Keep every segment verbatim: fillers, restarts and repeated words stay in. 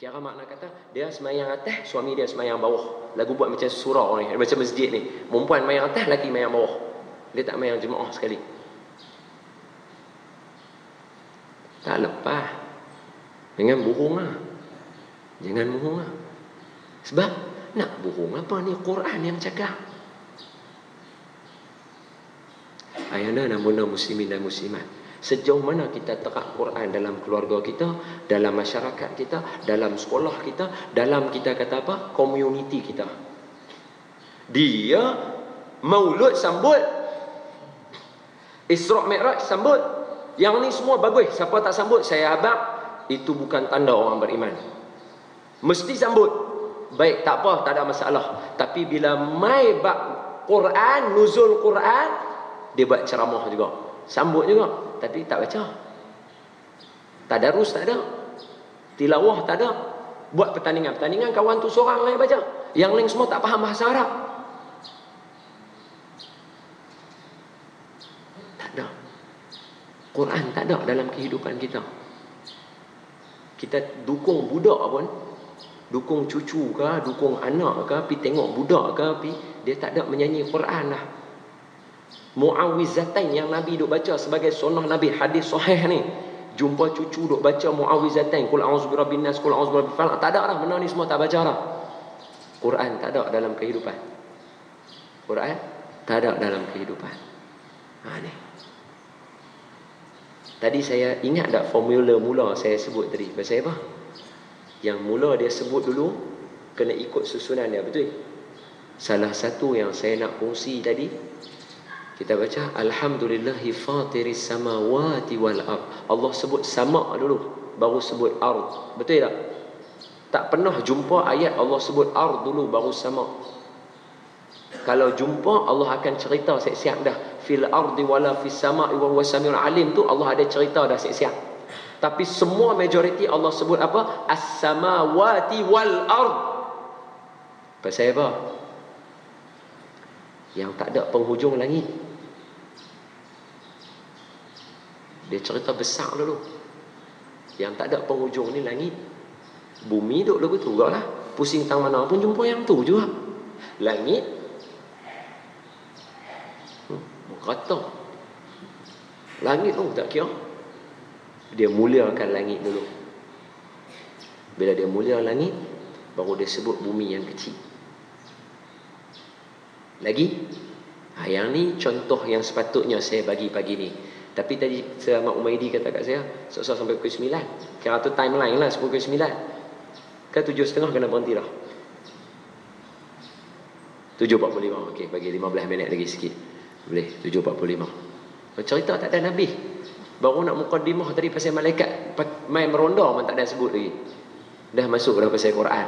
Kira makna kata, dia semayang atas, suami dia semayang bawah. Lagu buat macam surau ni, macam masjid ni. Perempuan mayang atas, lelaki mayang bawah. Dia tak mayang jemaah sekali. Tak lepas. Jangan bohong lah. Jangan bohong lah. Sebab, nak bohong apa ni? Quran yang cakap. Ayana dan bunda muslimin dan muslimat, sejauh mana kita terap Quran dalam keluarga kita, dalam masyarakat kita, dalam sekolah kita, dalam kita kata apa, komuniti kita. Dia maulud sambut, Isra' Mi'raj sambut. Yang ni semua bagus. Siapa tak sambut, saya abang, itu bukan tanda orang beriman. Mesti sambut. Baik, tak apa, tak ada masalah. Tapi bila mai bab Quran, nuzul Quran, dia buat ceramah juga, sambut juga, tapi tak baca. Tadarus tak ada, tilawah tak ada. Buat pertandingan, pertandingan kawan tu seorang lain baca, yang lain semua tak faham bahasa Arab. Tak ada. Quran tak ada dalam kehidupan kita. Kita dukung budak pun, dukung cucu ke, dukung anak ke, pergi tengok budak ke, pergi, dia tak ada menyanyi Quran lah. Mu'awizatain yang Nabi duk baca sebagai sunnah Nabi, hadis sahih ni. Jumpa cucu duk baca Mu'awizatain, Qul a'udzu birabbin nas, Qul a'udzu birabbil falaq. Tak ada dah, benda ni semua tak baca dah. Quran tak ada dalam kehidupan. Quran tak ada dalam kehidupan. Ha ni. Tadi saya ingat tak formula mula saya sebut tadi? Pasal apa? Yang mula dia sebut dulu, kena ikut susunan dia, betul? Salah satu yang saya nak kongsi tadi, kita baca Alhamdulillahi fatiris samawati wal ard. Allah sebut sama dulu, baru sebut ard. Betul tak? Tak pernah jumpa ayat Allah sebut ard dulu baru sama. Kalau jumpa, Allah akan cerita siap-siap dah. Fil ardi wala fis sama'i wa huwa samiul alim tu Allah ada cerita dah siap-siap. Tapi semua majoriti Allah sebut apa? As-samawati wal ard. Pasal apa? Yang tak ada penghujung langit. Dia cerita besar dulu. Yang tak ada penghujung ni langit. Bumi duk lagu tu lah. Pusing tang mana pun jumpa yang tu juga. Langit. Hmm, kata. Langit tu tak kira. Dia muliakan langit dulu. Bila dia mulia langit, baru dia sebut bumi yang kecil. Lagi? Ha, yang ni contoh yang sepatutnya saya bagi pagi ni. Tapi tadi Ahmad Umaidi kata kat saya, sok-sok sampai pukul sembilan. Kira tu timeline lah, pukul sembilan. Kan tujuh setengah kena berhenti dah. tujuh empat puluh lima. Okey, bagi lima belas minit lagi sikit. Boleh, tujuh empat puluh lima. Cerita tak ada Nabi. Baru nak mukaddimah tadi pasal malaikat main meronda pun tak ada sebut lagi. Dah masuk dah pasal Quran.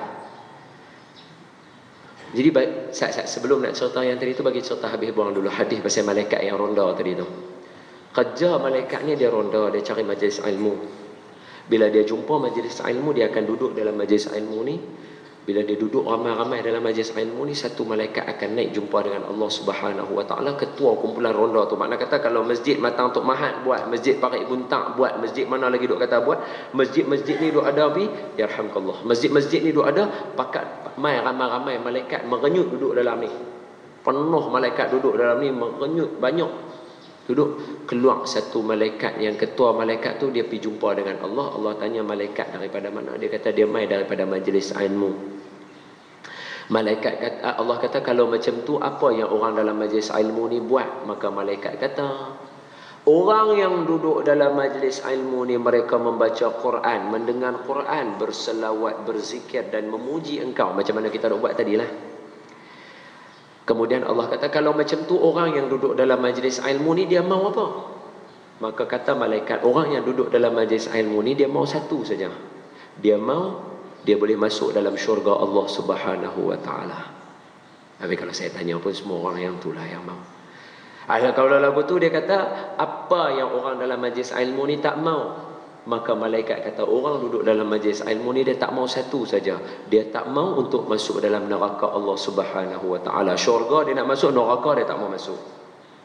Jadi saat-saat sebelum nak cerita yang tadi tu, bagi cerita habis buang dulu hadis pasal malaikat yang ronda tadi tu. Kerja malaikat ni dia ronda, dia cari majlis ilmu. Bila dia jumpa majlis ilmu, dia akan duduk dalam majlis ilmu ni. Bila dia duduk ramai-ramai dalam majlis ilmu ni, satu malaikat akan naik jumpa dengan Allah Subhanahu Wa Taala, ketua kumpulan ronda tu. Makna kata kalau masjid Matang Tok Mahat buat, masjid Parit Buntak buat, masjid mana lagi duk kata buat, masjid-masjid ni duk ada bi, yarhamkallah. Masjid-masjid ni duk ada, pakat mai ramai-ramai malaikat merenyut duduk dalam ni. Penuh malaikat duduk dalam ni, merenyut banyak. Duduk, keluar satu malaikat yang ketua malaikat tu, dia pergi jumpa dengan Allah. Allah tanya malaikat daripada mana? Dia kata dia mai daripada majlis ilmu. Malaikat kata, Allah kata kalau macam tu apa yang orang dalam majlis ilmu ni buat? Maka malaikat kata, orang yang duduk dalam majlis ilmu ni mereka membaca Quran, mendengar Quran, berselawat, berzikir dan memuji engkau, macam mana kita nak buat tadilah. Kemudian Allah kata kalau macam tu orang yang duduk dalam majlis ilmu ni dia mau apa? Maka kata malaikat, orang yang duduk dalam majlis ilmu ni dia mau satu saja. Dia mau dia boleh masuk dalam syurga Allah Subhanahu Wa Taala. Tapi kalau saya tanya pun semua orang yang itulah yang mau. Akhirnya kalau lagu tu dia kata apa yang orang dalam majlis ilmu ni tak mau? Maka malaikat kata orang duduk dalam majlis ilmu ni dia tak mau satu saja. Dia tak mau untuk masuk dalam neraka Allah Subhanahu Wa Taala. Syurga dia nak masuk, neraka dia tak mau masuk.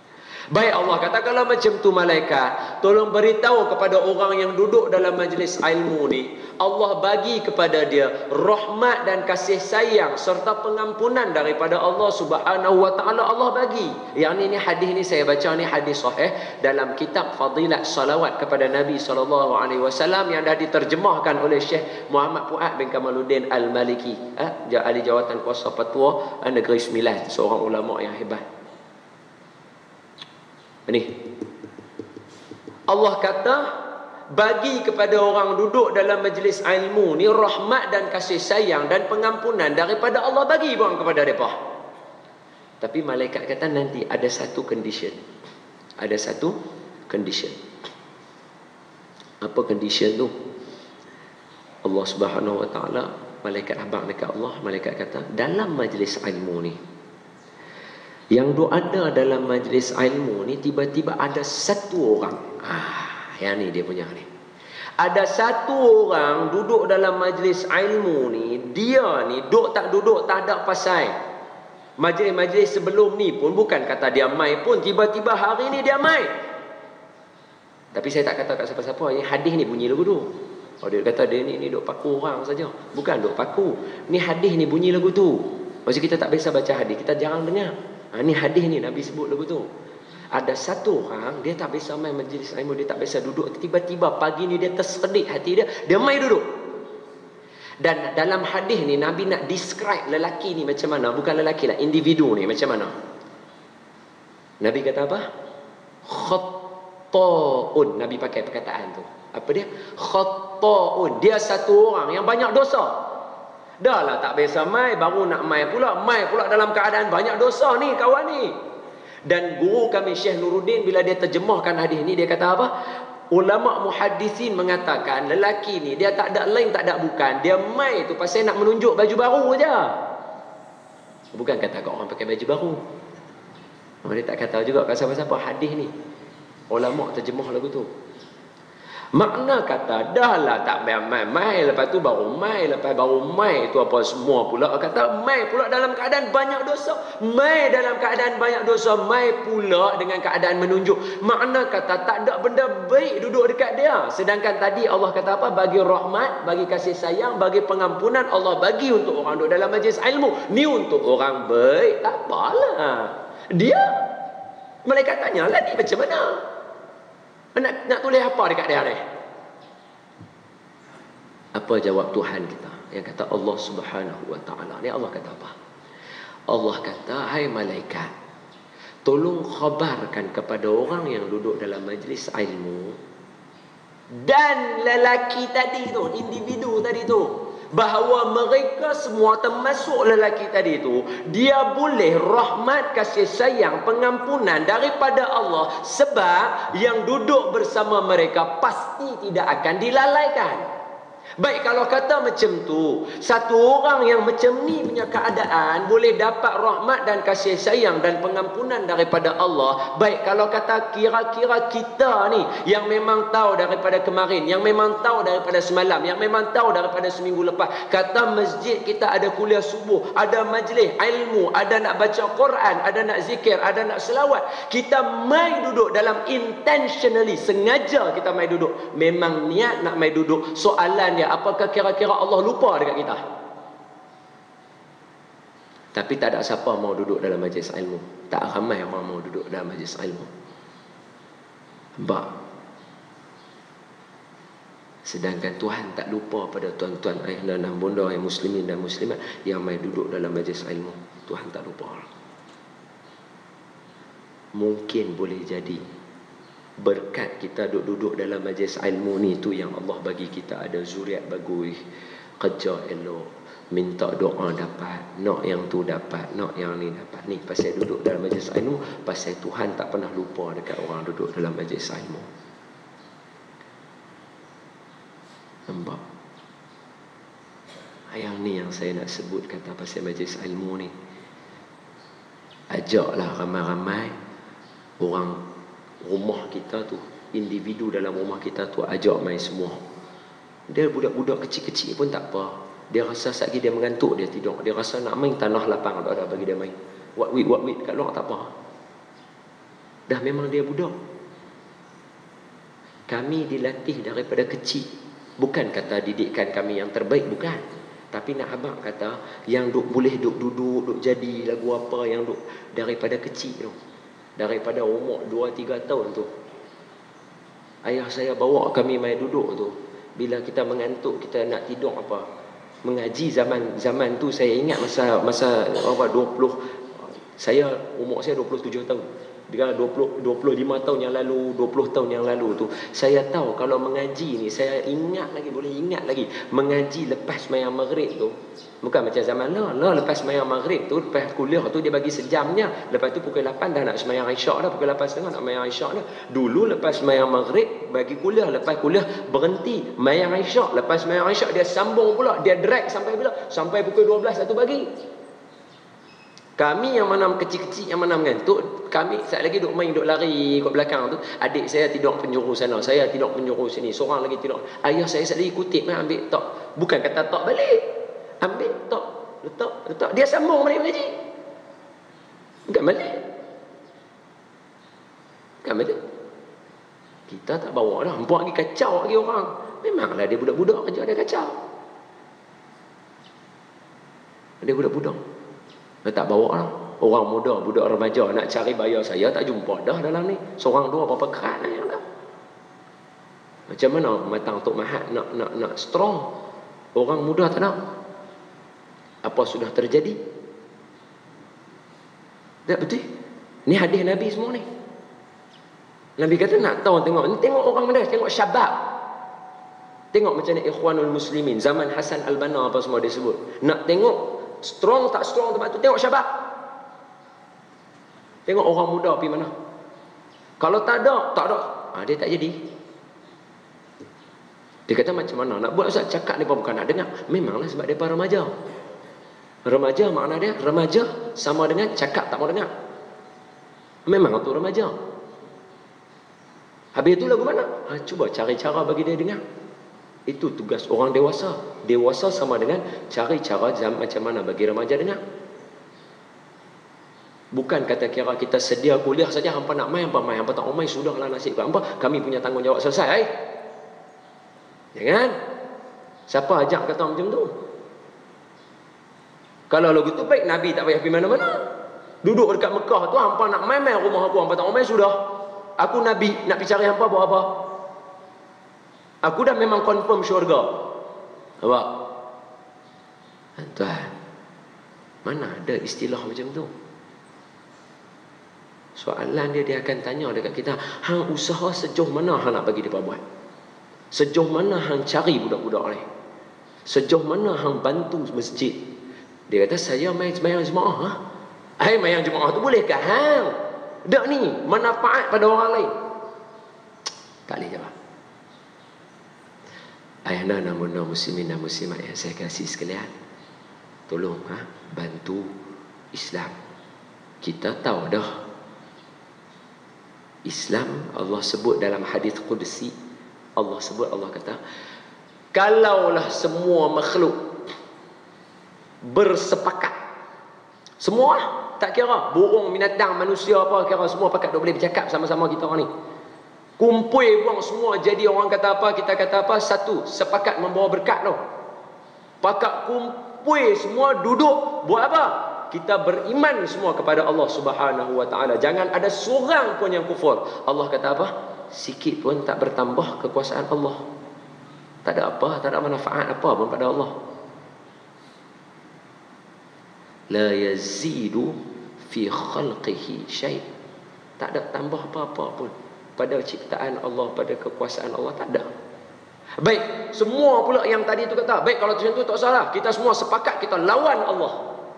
Baik, Allah kata kalau macam tu malaikat, tolong beritahu kepada orang yang duduk dalam majlis ilmu ni, Allah bagi kepada dia rahmat dan kasih sayang serta pengampunan daripada Allah Subhanahu wa taala. Allah bagi. Yang ni ni hadis ni saya baca ni hadis sahih dalam kitab Fadilat Salawat kepada Nabi sallallahu alaihi wasallam yang dah diterjemahkan oleh Syekh Muhammad Fuad bin Kamaluddin Al-Maliki, eh, ahli jawatan kuasa petua Negeri Sembilan, seorang ulama yang hebat. Ini Allah kata bagi kepada orang duduk dalam majlis ilmu ni rahmat dan kasih sayang dan pengampunan daripada Allah, bagi buang kepada mereka. Tapi malaikat kata nanti ada satu condition. Ada satu condition. Apa condition tu? Allah Subhanahu wa taala, malaikat abang dekat Allah, malaikat kata dalam majlis ilmu ni, yang duk ada dalam majlis ilmu ni, tiba-tiba ada satu orang. Ah, yang ni dia punya ni. Ada satu orang duduk dalam majlis ilmu ni, dia ni duk tak duduk tak ada pasal. Majlis-majlis sebelum ni pun bukan kata dia mai pun, tiba-tiba hari ni dia mai. Tapi saya tak kata kat siapa-siapa, ini hadis ni bunyi lagu tu. Oh, dia kata dia ni ni duk paku orang saja. Bukan duk paku. Ni hadis ni bunyi lagu tu. Maksud kita tak biasa baca hadis, kita jarang dengar. Ha, ni hadis ni Nabi sebut lagu tu. Ada satu orang, dia tak biasa main majlis ilmu, dia tak biasa duduk. Tiba-tiba pagi ni dia tersedik hati dia, dia main duduk. Dan dalam hadis ni Nabi nak describe lelaki ni macam mana. Bukan lelaki lah, individu ni macam mana. Nabi kata apa? Khatta'un. Nabi pakai perkataan tu. Apa dia? Khatta'un. Dia satu orang yang banyak dosa. Dah lah tak biasa mai, baru nak mai pula. Mai pula dalam keadaan banyak dosa ni kawan ni. Dan guru kami Syekh Nuruddin bila dia terjemahkan hadis ni, dia kata apa? Ulama muhaddisin mengatakan lelaki ni dia tak ada lain tak ada bukan, dia mai tu pasal nak menunjuk baju baru aja. Bukan kata kau orang pakai baju baru. Dia tak kata juga kat siapa-siapa hadis ni. Ulama terjemah lagu tu. Makna kata dah lah tak mai mai, lepas tu baru mai, lepas baru mai tu apa semua pula kata mai pula dalam keadaan banyak dosa, mai dalam keadaan banyak dosa, mai pula dengan keadaan menunjuk. Makna kata tak ada benda baik duduk dekat dia. Sedangkan tadi Allah kata apa? Bagi rahmat, bagi kasih sayang, bagi pengampunan Allah bagi untuk orang duduk dalam majlis ilmu. Ni untuk orang baik, tak apalah. Dia malaikat tanya lah, ni macam mana? Nak, nak tulis apa dekat dia ni? Apa jawab Tuhan kita? Yang kata Allah Subhanahu wa taala. Ni Allah kata apa? Allah kata, hai malaikat, tolong khabarkan kepada orang yang duduk dalam majlis ilmu dan lelaki tadi tu, individu tadi tu, bahawa mereka semua termasuk lelaki tadi itu, dia boleh rahmat, kasih sayang, pengampunan daripada Allah, sebab yang duduk bersama mereka pasti tidak akan dilalaikan. Baik, kalau kata macam tu, satu orang yang macam ni punya keadaan boleh dapat rahmat dan kasih sayang dan pengampunan daripada Allah. Baik, kalau kata kira-kira kita ni yang memang tahu daripada kemarin, yang memang tahu daripada semalam, yang memang tahu daripada seminggu lepas, kata masjid kita ada kuliah subuh, ada majlis ilmu, ada nak baca Quran, ada nak zikir, ada nak selawat, kita mai duduk dalam intentionally, sengaja kita mai duduk, memang niat nak mai duduk. Soalan dia, apakah kira-kira Allah lupa dekat kita? Tapi tak ada siapa mau duduk dalam majlis ilmu. Tak ramai orang mau duduk dalam majlis ilmu. Nampak? Sedangkan Tuhan tak lupa pada tuan-tuan, ayah dan bunda yang muslimin dan muslimat yang mai duduk dalam majlis ilmu. Tuhan tak lupa. Mungkin boleh jadi berkat kita duduk-duduk dalam majlis ilmu ni tu yang Allah bagi kita ada zuriat bagus, kerja elok, minta doa dapat, nak yang tu dapat, nak yang ni dapat. Ni pasal duduk dalam majlis ilmu, pasal Tuhan tak pernah lupa dekat orang duduk dalam majlis ilmu. Nampak? Yang ni yang saya nak sebut kata pasal majlis ilmu ni. Ajaklah ramai-ramai orang rumah kita tu, individu dalam rumah kita tu, ajak main semua. Dia budak-budak kecil-kecil pun tak apa. Dia rasa sekali dia mengantuk, dia tidur. Dia rasa nak main tanah lapang, tak ada bagi dia main. What wait, what wait kat luar tak apa. Dah memang dia budak. Kami dilatih daripada kecil. Bukan kata didikan kami yang terbaik, bukan. Tapi nak abang kata yang duk boleh duk duduk, duk jadi lagu apa yang duk daripada kecil tu. Daripada umur dua tiga tahun tu. Ayah saya bawa kami main duduk tu. Bila kita mengantuk, kita nak tidur apa, mengaji zaman zaman tu saya ingat masa masa apa dua puluh, saya umur saya dua puluh tujuh tahun. Bila dua puluh, dua puluh lima tahun yang lalu, dua puluh tahun yang lalu tu, saya tahu kalau mengaji ni, saya ingat lagi, boleh ingat lagi, mengaji lepas mayang maghrib tu, bukan macam zaman lah, lah lepas mayang maghrib tu, lepas kuliah tu dia bagi sejamnya, lepas tu pukul lapan dah nak semayang isyak dah, pukul lapan setengah nak mayang isyak dah. Dulu lepas mayang maghrib, bagi kuliah, lepas kuliah berhenti, mayang isyak, lepas mayang isyak dia sambung pula, dia drag sampai bila? Sampai pukul dua belas satu pagi. Kami yang mana kecil-kecil, yang mana mengantuk, kami saat lagi duk main, duk lari kat belakang tu. Adik saya tidur penjuru sana, saya tidur penjuru sini, seorang lagi tidur. Ayah saya saat lagi kutip, ambil tok. Bukan kata tok balik. Ambil tok, letak, letak. Dia sambung balik mengaji. Bukan balik. Bukan balik. Kita tak bawa dah. Hampa lagi kacau lagi orang. Memanglah dia budak-budak kerja, dia kacau. Dia budak-budak. Dia tak bawa lah. Orang muda, budak remaja nak cari bayar saya, tak jumpa dah dalam ni. Seorang dua berapa kerat lah yang dah. Macam mana matang Tok Mahat nak nak nak strong? Orang muda tak nak. Apa sudah terjadi? Tak betul? Ni hadis Nabi semua ni. Nabi kata nak tahu tengok. Ni tengok orang muda, tengok syabab. Tengok macam ni Ikhwanul Muslimin, zaman Hasan Al-Banna apa semua dia sebut. Nak tengok strong tak strong tempat tu, tengok syabab. Tengok orang muda pergi mana. Kalau tak ada, tak ada, ha, dia tak jadi. Dia kata macam mana nak buat Ustaz? Cakap ni pun bukan nak dengar. Memanglah sebab dia para remaja. Remaja makna dia, remaja sama dengan cakap tak mau dengar. Memang tu remaja. Habis tu lagu mana? Ha, cuba cari cara bagi dia dengar. Itu tugas orang dewasa. Dewasa sama dengan cari cara jam macam mana bagi remaja dengar. Bukan kata kira kita sedia kuliah saja, hampa nak main, hampa main, hampa tak mau main, sudahlah nasib hampa, kami punya tanggungjawab selesai. Jangan. Siapa ajak kata macam tu? Kalau lagu tu baik, Nabi tak payah pergi mana-mana. Duduk dekat Mekah tu, hampa nak main-main rumah aku, hampa tak mau main, sudah. Aku Nabi, nak pergi cari hampa buat apa? Aku dah memang confirm syurga. Nampak? Tuan, mana ada istilah macam tu? Soalan dia, dia akan tanya dekat kita, hang usaha sejauh mana hang nak bagi dia buat? Sejauh mana hang cari budak-budak ni? Sejauh mana hang bantu masjid? Dia kata, saya main sembahyang jemaah. Ha? Hai, sembahyang jemaah tu bolehkah hang? Tak ni, manfaat pada orang lain. Tak boleh jawab. Ayahna namunna muslimin dan muslimat yang saya kasih sekalian, tolong ha, bantu Islam. Kita tahu dah Islam, Allah sebut dalam hadis qudsi, Allah sebut, Allah kata, kalaulah semua makhluk bersepakat, semua tak kira burung, binatang, manusia apa, kira semua pakat duk boleh bercakap sama-sama kita orang ni, kumpul buang semua jadi orang kata apa, kita kata apa, satu, sepakat membawa berkat tu. Pakat kumpul semua duduk buat apa? Kita beriman semua kepada Allah Subhanahu wa taala. Jangan ada seorang pun yang kufur. Allah kata apa? Sikit pun tak bertambah kekuasaan Allah. Tak ada apa, tak ada manfaat apa pun pada Allah. La yazidu fi khalqihi syai'. Tak ada tambah apa-apa pun pada ciptaan Allah, pada kekuasaan Allah, tak ada. Baik, semua pula yang tadi tu kata, baik kalau macam tu tak salah, kita semua sepakat kita lawan Allah.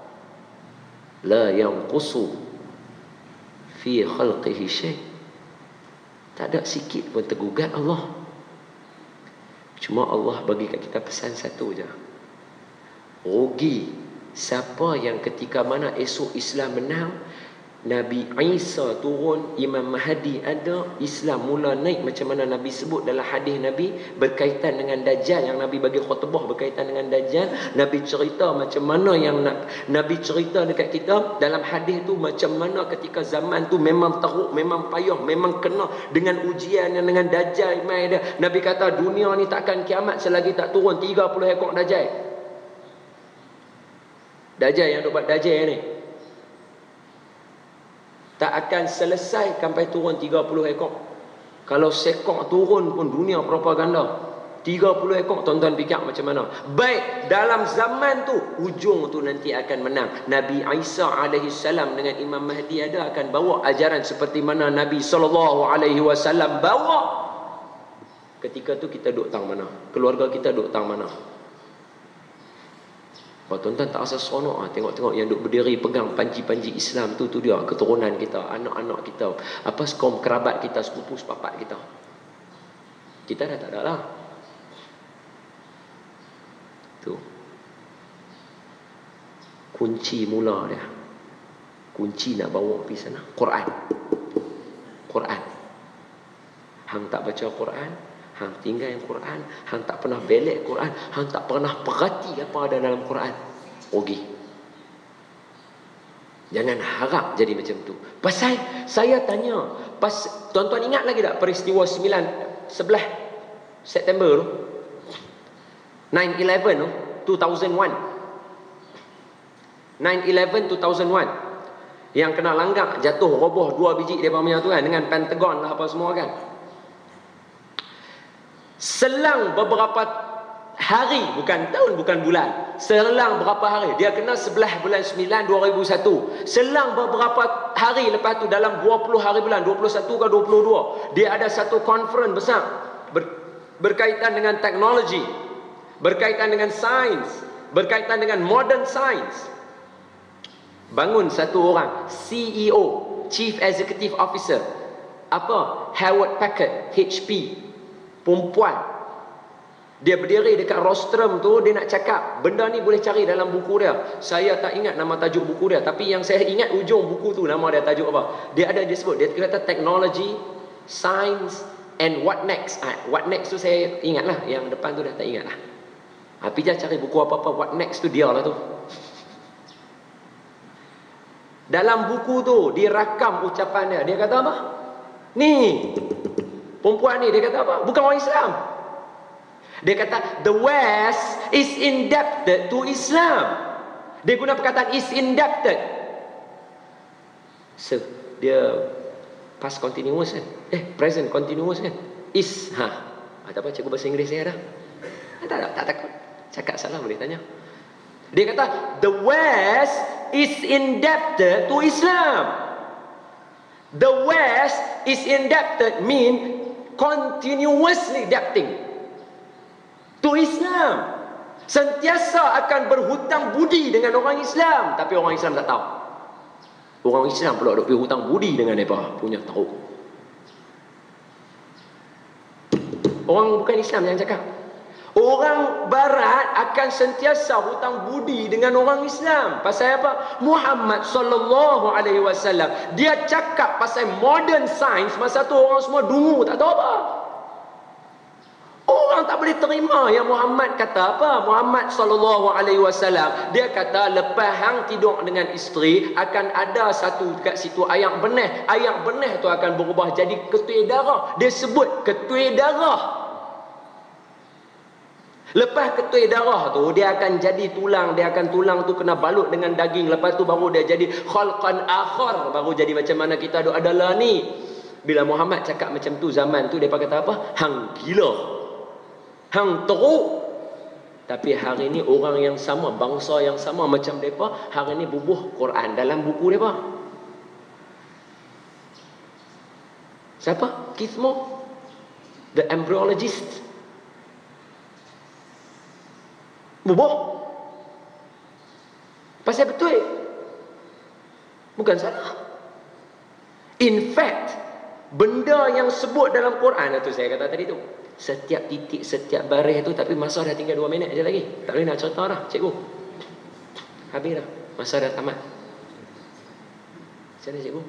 La yanqusu fi khalqihi syai'. Tak ada sikit pun tergugat Allah. Cuma Allah bagi kat kita pesan satu je. Rugi siapa yang ketika mana esok Islam menang, Nabi Isa turun, Imam Mahdi ada, Islam mula naik macam mana Nabi sebut dalam hadis Nabi berkaitan dengan Dajjal, yang Nabi bagi khutbah berkaitan dengan Dajjal. Nabi cerita macam mana yang Nabi cerita dekat kita dalam hadis tu, macam mana ketika zaman tu memang teruk, memang payah, memang kena dengan ujian yang dengan Dajjal mai dia. Nabi kata dunia ni takkan kiamat selagi tak turun tiga puluh ekor Dajjal. Dajjal yang duk buat Dajjal ni tak akan selesai sampai turun tiga puluh ekor. Kalau sekor turun pun dunia propaganda. tiga puluh ekor, tuan-tuan fikir macam mana? Baik, dalam zaman tu ujung tu nanti akan menang. Nabi Isa alaihi salam dengan Imam Mahdi ada akan bawa ajaran seperti mana Nabi sallallahu alaihi wasallam bawa. Ketika tu kita duduk tang mana? Keluarga kita duduk tang mana? Oh, tuan-tuan tak rasa seronok ah, tengok-tengok yang duk berdiri pegang panji-panji Islam tu, tu dia keturunan kita, anak-anak kita, apa kaum kerabat kita, sepupu sepapat kita. Kita dah tak ada lah. Tu. Kunci mula dia. Kunci nak bawa pergi sana, Quran. Quran. Hang tak baca Quran, hang tinggal yang Quran, hang tak pernah belek Quran, hang tak pernah perhati apa ada dalam Quran, rugi. Jangan harap jadi macam tu. Pasal saya tanya, pas tuan-tuan ingat lagi tak peristiwa sembilan sebelas September tu, nine eleven tu, two thousand one, nine eleven two thousand one, yang kena langgak jatuh roboh dua biji dia punya tu kan, dengan Pentagon lah apa semua kan. Selang beberapa hari, bukan tahun, bukan bulan, selang berapa hari, dia kena sebelas bulan sembilan dua ribu satu. Selang beberapa hari lepas tu, dalam dua puluh hari bulan, dua puluh satu ke dua puluh dua, dia ada satu conference besar ber, berkaitan dengan teknologi, berkaitan dengan sains, berkaitan dengan modern science. Bangun satu orang, C E O, Chief Executive Officer, apa, Hewlett Packard, H P, perempuan. Dia berdiri dekat rostrum tu, dia nak cakap. Benda ni boleh cari dalam buku dia. Saya tak ingat nama tajuk buku dia, tapi yang saya ingat ujung buku tu, nama dia tajuk apa. Dia ada, dia sebut, dia kata technology, science and what next. Ha, what next tu saya ingat lah, yang depan tu dah tak ingat lah. Ha, pergi cari buku apa-apa, what next tu dia lah tu. Dalam buku tu dirakam ucapan dia. Dia kata apa? Ni perempuan ni, dia kata apa? Bukan orang Islam. Dia kata the West is indebted to Islam. Dia guna perkataan is indebted. So, dia past continuous kan? Eh, present continuous kan? Is, ha. Tak apa, cikgu bahasa Inggeris saya dah. Tak, tak, tak takut. Cakap salah boleh tanya. Dia kata the West is indebted to Islam. The West is indebted mean continuously debting to Islam. Sentiasa akan berhutang budi dengan orang Islam, tapi orang Islam tak tahu. Orang Islam pula duk berhutang budi dengan mereka punya tahu. Orang bukan Islam yang cakap. Orang Barat akan sentiasa hutang budi dengan orang Islam. Pasal apa? Muhammad sallallahu alaihi wasallam dia cakap pasal modern science, masa tu orang semua dungu, tak tahu apa. Orang tak boleh terima yang Muhammad kata apa? Muhammad sallallahu alaihi wasallam dia kata lepas hang tidur dengan isteri akan ada satu kat situ ayak benih. Ayak benih tu akan berubah jadi ketui darah. Dia sebut ketui darah. Lepas ketui darah tu dia akan jadi tulang, dia akan tulang tu kena balut dengan daging, lepas tu baru dia jadi khalqan akhar, baru jadi macam mana kita ada adalah ni. Bila Muhammad cakap macam tu zaman tu depa kata apa? Hang gila. Hang teruk. Tapi hari ni orang yang sama, bangsa yang sama macam depa, hari ni bubuh Quran dalam buku depa. Siapa? Keith Moore, the embryologist. Bubuh. Pasal betul. Bukan salah. In fact, benda yang sebut dalam Quran itu saya kata tadi tu, setiap titik, setiap baris tu, tapi masa dah tinggal dua minit je lagi. Tak boleh nak cerita dah, cikgu. Habis dah. Masa dah tamat. Macam mana cikgu?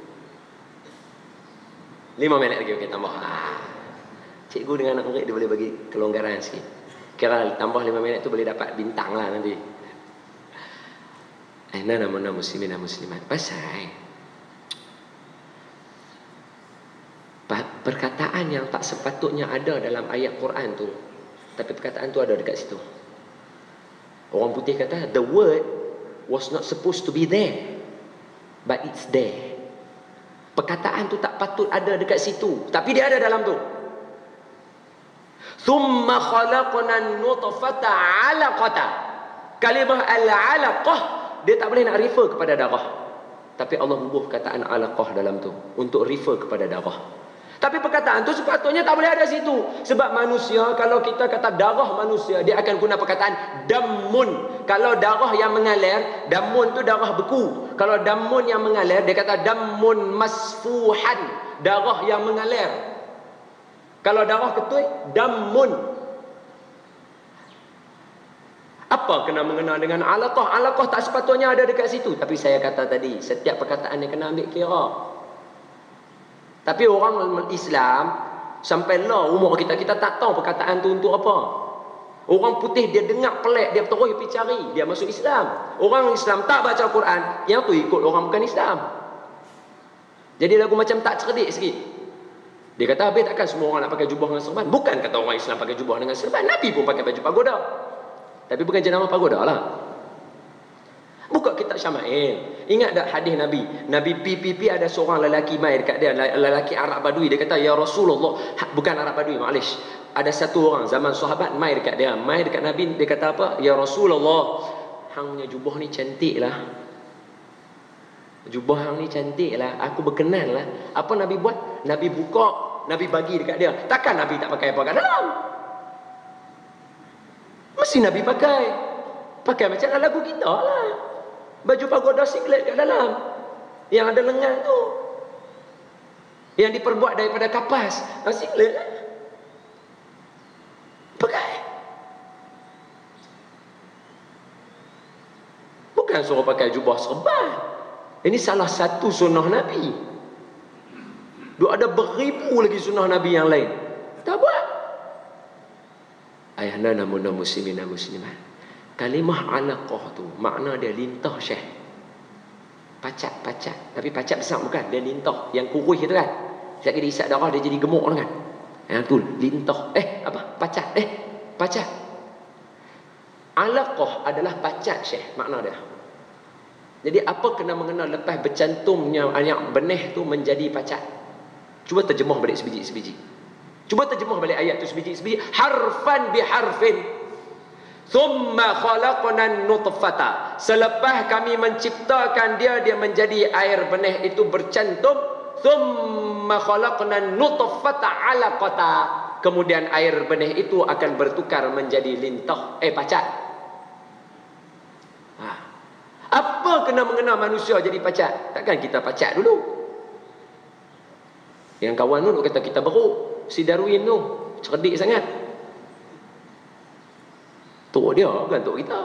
Lima minit lagi, okey, tambah. Ha. Cikgu dengan anak murid dia boleh bagi kelonggaran sikit. Kira tambah lima minit tu boleh dapat bintang lah nanti. Aina nama-nama muslimin dan muslimat. Pasal perkataan yang tak sepatutnya ada dalam ayat Quran tu, tapi perkataan tu ada dekat situ. Orang putih kata the word was not supposed to be there, but it's there. Perkataan tu tak patut ada dekat situ, tapi dia ada dalam tu. Thumma khalaqna nutfata 'alaqata. Kalimah al-'alaqah dia tak boleh nak refer kepada darah, tapi Allah bubuh kataan 'alaqah dalam tu untuk refer kepada darah. Tapi perkataan tu sepatutnya tak boleh ada situ. Sebab manusia, kalau kita kata darah manusia, dia akan guna perkataan damun. Kalau darah yang mengalir, damun tu darah beku. Kalau damun yang mengalir, dia kata damun masfuhan, darah yang mengalir. Kalau darah ketui, damun. Apa kena mengena dengan alaqah? Alaqah tak sepatutnya ada dekat situ. Tapi saya kata tadi, setiap perkataan yang kena ambil kira. Tapi orang Islam sampailah umur kita, kita tak tahu perkataan tu untuk apa. Orang putih dia dengar pelik, dia terus pergi cari, dia masuk Islam. Orang Islam tak baca Quran, yang tu ikut orang bukan Islam. Jadi lagu macam tak cerdik sikit. Dia kata, habis takkan semua orang nak pakai jubah dengan serban? Bukan kata orang Islam pakai jubah dengan serban, Nabi pun pakai baju pagoda. Tapi bukan jenama pagoda lah. Buka kitab Syama'il. Ingat tak hadis Nabi? Nabi P P P ada seorang lelaki mai dekat dia, lelaki Arab Badui. Dia kata, ya Rasulullah, bukan Arab Badui, maklaish. Ada satu orang zaman sahabat mai dekat dia, mai dekat Nabi, dia kata apa? Ya Rasulullah, hang punya jubah ni cantik lah. Jubah hang ni cantik lah, aku berkenan lah. Apa Nabi buat? Nabi buka, Nabi bagi dekat dia. Takkan Nabi tak pakai apa kat dalam? Mesti Nabi pakai. Pakai macam lagu kita lah. Baju pagoda singlet kat dalam, yang ada lengan tu, yang diperbuat daripada kapas, singlet lah. Pakai. Bukan suruh pakai jubah serban. Ini salah satu sunnah Nabi. Dua ada beribu lagi sunnah Nabi yang lain. Tak buat. Ayahna namun muslimin dan muslimat. Kalimah alaqah tu makna dia lintah syekh. Pacat-pacat. Tapi pacat besar bukan, dia lintah yang kurus itu kan. Sekali dia isap darah dia jadi gemuk kan. Yang tu lintah. Eh apa? Pacat. Eh pacat. Alaqah adalah pacat syekh makna dia. Jadi apa kena mengenal lepas bercantumnya ayat benih tu menjadi pacat? Cuba terjemah balik sebiji-sebiji. Cuba terjemah balik ayat tu sebiji-sebiji, harfan biharfin. Thumma khalaqna nutfata. Selepas kami menciptakan dia, dia menjadi air benih itu bercantum. Thumma khalaqna nutfata 'alaqata. Kemudian air benih itu akan bertukar menjadi lintah, eh pacat. Ha. Apa kena mengena manusia jadi pacat? Takkan kita pacat dulu. Yang kawan tu kata kita beruk. Si Darwin tu cerdik sangat. Tok dia bukan tok kita.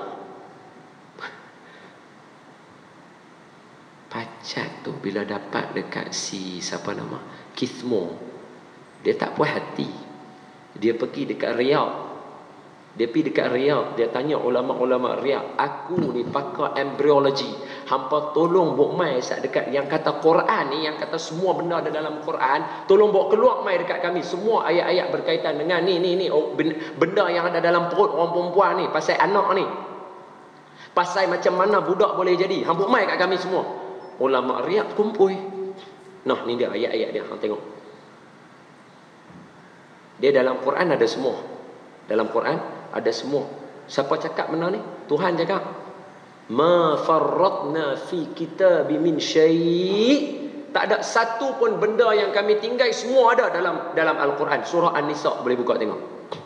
Pacat tu bila dapat dekat si siapa nama Kithmo, dia tak puas hati. Dia pergi dekat Riyadh. Dia pergi dekat Riyadh, dia tanya ulama-ulama Riyadh, aku ni pakar embryology, hampa tolong buat mai sat dekat yang kata Quran ni, yang kata semua benda ada dalam Quran, tolong bawa keluar mai dekat kami semua ayat-ayat berkaitan dengan ni ni ni benda yang ada dalam perut orang perempuan ni, pasal anak ni, pasal macam mana budak boleh jadi, hang buat mai kat kami semua. Ulama Riyadh kumpul. Nah, ni dia ayat-ayat dia, hang tengok. Dia dalam Quran ada semua. Dalam Quran ada semua. Siapa cakap benda ni? Tuhan cakap. Ma farratna fi kitabi min syai'. Tak ada satu pun benda yang kami tinggal, semua ada dalam dalam Al-Quran. Surah An-Nisa, boleh buka tengok.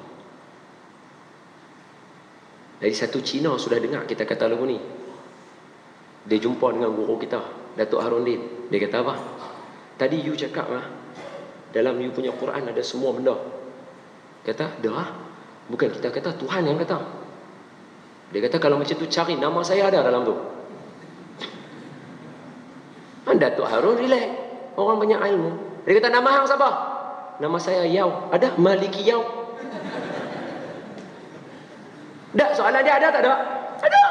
Dari satu Cina sudah dengar kita kata lagu ni. Dia jumpa dengan guru kita, Datuk Harundin. Dia kata apa? Tadi you cakap lah, dalam you punya Quran ada semua benda. Kata, dah. Bukan kita kata, Tuhan yang kata. Dia kata kalau macam tu cari nama saya ada dalam tu. Datuk Harun relax. Orang banyak ilmu. Dia kata, nama hang siapa? Nama saya Yau. Ada? Maliki Yau. Tak, soalan dia ada tak ada? Ada.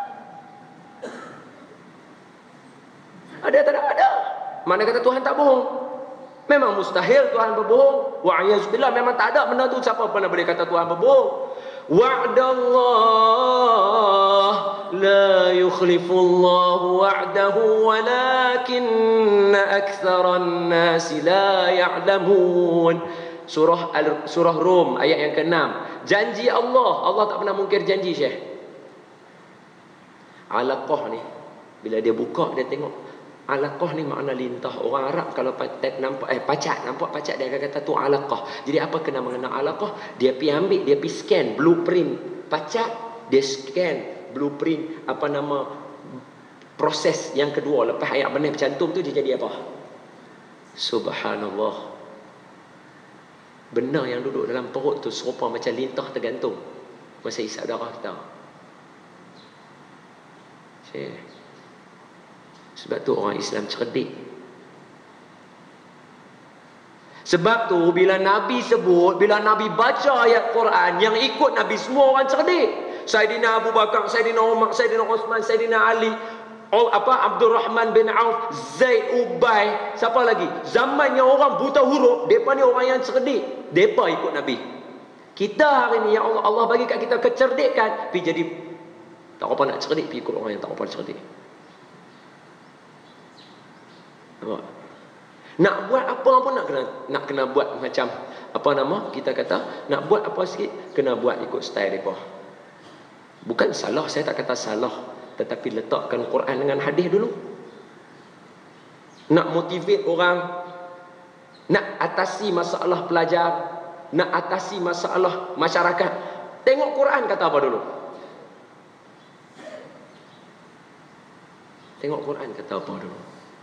Ada tak ada? Ada. Mana kata Tuhan tak bohong? Memang mustahil Tuhan berbohong. Wa'iyazbillah, memang tak ada benda tu. Siapa pernah boleh kata Tuhan berbohong? Wa'dallah la yukhlifullahu wa'dahu walakinna aktsaran nasi la ya'lamun. Surah Al Surah Rum ayat yang keenam. Janji Allah, Allah tak pernah mungkir janji, Syekh. Alaqah ni, bila dia buka dia tengok. Alaqah ni makna lintah. Orang Arab kalau pacat nampak eh pacat nampak pacat dia akan kata tu alaqah. Jadi apa kena mengenal alaqah? Dia pi ambil, dia pi scan blueprint pacat, dia scan blueprint apa nama proses yang kedua lepas ayat benih bercantum tu dia jadi apa? Subhanallah. Benar yang duduk dalam perut tu serupa macam lintah tergantung masa isap darah kita. Syekh. Sebab tu orang Islam cerdik. Sebab tu bila Nabi sebut, bila Nabi baca ayat Quran, yang ikut Nabi semua orang cerdik. Saidina Abu Bakar, Saidina Umar, Saidina Osman, Saidina Ali, apa Abdul Rahman bin Auf, Zaid, Ubay, siapa lagi? Zamannya orang buta huruf, depa ni orang yang cerdik. Depa ikut Nabi. Kita hari ni ya Allah, Allah bagi kat kita kecerdikan, pi jadi tak apa nak cerdik, pi ikut orang yang tak apa cerdik. Nak buat apa pun nak kena nak kena buat macam apa nama kita kata, nak buat apa sikit kena buat ikut style depa. Bukan salah, saya tak kata salah, tetapi letakkan Quran dengan hadis dulu. Nak motivate orang, nak atasi masalah pelajar, nak atasi masalah masyarakat, tengok Quran kata apa dulu. Tengok Quran kata apa dulu.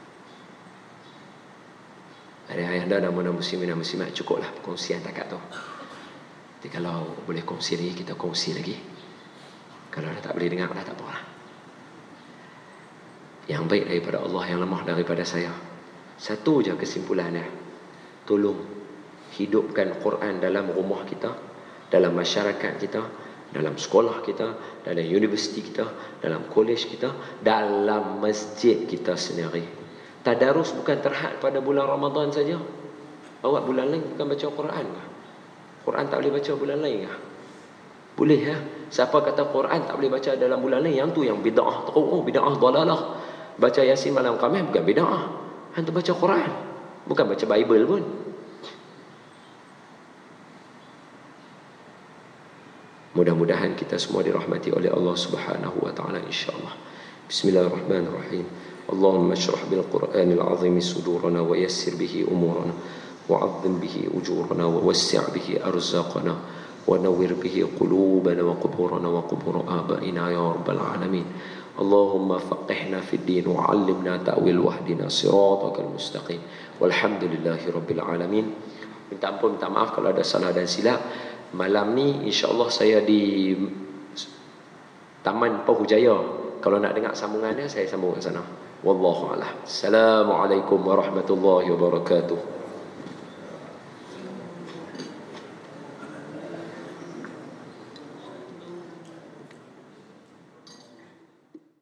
Ada ayah dan mana muslimin dan muslimat, cukuplah perkongsian takat tu. Jadi kalau boleh kongsi lagi, kita kongsi lagi. Kalau dah tak boleh dengar, dah tak apalah. Yang baik daripada Allah, yang lemah daripada saya. Satu je kesimpulannya. Tolong hidupkan Quran dalam rumah kita, dalam masyarakat kita, dalam sekolah kita, dalam universiti kita, dalam kolej kita, dalam masjid kita sendiri. Tadarus bukan terhad pada bulan Ramadan saja. Awak bulan lain bukan baca Quran kah? Quran tak boleh baca bulan lain kah? Boleh ya. Siapa kata Quran tak boleh baca dalam bulan lain? Yang tu yang bid'ah. Oh, bid'ah dalalah. Baca Yasin malam Khamis bukan bid'ah. Hang tu baca Quran, bukan baca Bible pun. Mudah-mudahan kita semua dirahmati oleh Allah Subhanahu wa taala insya-Allah. Bismillahirrahmanirrahim. اللهم اشرح بالقرآن العظيم صدورنا ويسر به أمورنا وعظم به أجورنا ووسع به أرزاقنا ونور به قلوبنا وقبورنا وقبور آبائنا يا رب العالمين. اللهم فقهنا في الدين وعلمنا تأويل واهدنا صراطك المستقيم والحمد لله رب العالمين. Minta ampun, minta maaf kalau ada salah dan silap. Malam ni insya-Allah saya di Taman Pahujaya. Kalau nak dengar sambungannya, saya sambung ke sana. Wallahu a'lam. Assalamualaikum warahmatullahi wabarakatuh.